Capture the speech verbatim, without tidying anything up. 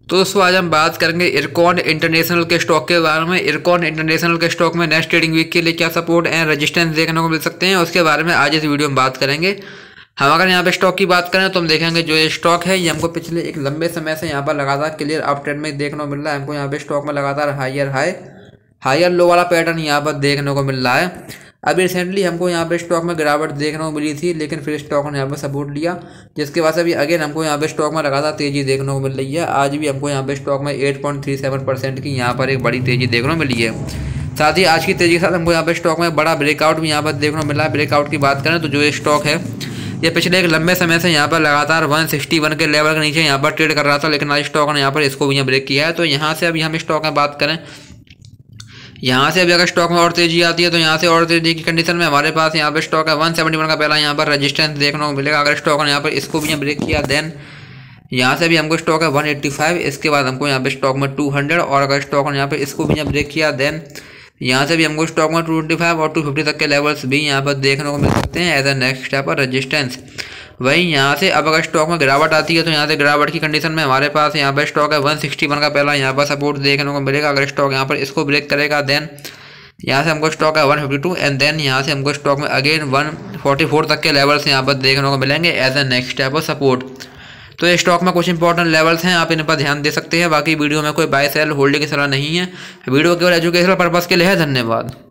तो दोस्तों आज हम बात करेंगे इरकॉन इंटरनेशनल के स्टॉक के बारे में। इरकॉन इंटरनेशनल के स्टॉक में नेक्स्ट ट्रेडिंग वीक के लिए क्या सपोर्ट एंड रेजिस्टेंस देखने को मिल सकते हैं, उसके बारे में आज इस वीडियो में बात करेंगे। हम अगर यहाँ पे स्टॉक की बात करें तो हम देखेंगे जो ये स्टॉक है ये हमको पिछले एक लंबे समय से यहाँ पर लगातार क्लियर अप ट्रेंड में देखने को मिल रहा है। हमको यहाँ पे स्टॉक में लगातार हायर हाई हायर लो वाला पैटर्न यहाँ पर देखने को मिल रहा है। अभी रिसेंटली हमको यहाँ पे स्टॉक में गिरावट देखने को मिली थी, लेकिन फिर स्टॉक ने यहाँ पे सपोर्ट लिया, जिसके बाद से अभी अगेन हमको यहाँ पे स्टॉक में लगातार तेजी देखने को मिल रही है। आज भी हमको यहाँ पे स्टॉक में आठ पॉइंट तीन सात परसेंट की यहाँ पर एक बड़ी तेजी देखने को मिली है। साथ ही आज की तेजी के साथ हमको यहाँ पे स्टॉक में बड़ा ब्रेकआउट भी यहाँ पर देखने को मिला है। ब्रेकआउट की बात करें तो जो ये स्टॉक है ये पिछले एक लंबे समय से यहाँ पर लगातार एक सौ इकसठ के लेवल के नीचे यहाँ पर ट्रेड कर रहा था, लेकिन आज स्टॉक ने यहाँ पर इसको भी यहाँ ब्रेक किया है। तो यहाँ से अभी हम स्टॉक में बात करें, यहाँ से अभी अगर स्टॉक में और तेजी आती है तो यहाँ से और तेजी की कंडीशन में हमारे पास यहाँ पे स्टॉक है एक सौ इकहत्तर का पहला यहाँ पर रेजिस्टेंस देखने को मिलेगा। अगर स्टॉक ने यहाँ पर इसको भी यहाँ ब्रेक किया देन यहाँ से भी हमको स्टॉक है एक सौ पचासी, इसके बाद हमको यहाँ पे स्टॉक में दो सौ, और अगर स्टॉक ने यहाँ पे इसको भी यहाँ ब्रेक किया देन यहाँ से भी हमको स्टॉक में दो सौ पच्चीस और दो सौ पचास तक के लेवल्स भी यहाँ पर देखने को मिल सकते हैं एज अ नेक्स्ट स्टेप पर रेजिस्टेंस। वहीं यहाँ से अब अगर स्टॉक में गिरावट आती है तो यहाँ से गिरावट की कंडीशन में हमारे पास यहाँ पर स्टॉक है एक सौ इकसठ का पहला यहाँ पर सपोर्ट देखने को मिलेगा। अगर स्टॉक यहाँ पर इसको ब्रेक करेगा देन यहाँ से हमको स्टॉक है एक सौ बावन एंड देन यहाँ से हमको स्टॉक में अगेन एक सौ चौवालीस तक के लेवल्स यहाँ पर देखने को मिलेंगे as a next step of support. तो ये स्टॉक में कुछ इंपॉर्टेंट लेवल्स हैं, आप इन पर ध्यान दे सकते हैं। बाकी वीडियो में कोई बाय सेल होल्डिंग की सलाह नहीं है, वीडियो केवल एजुकेशनल पर्पज़ के लिए है। धन्यवाद।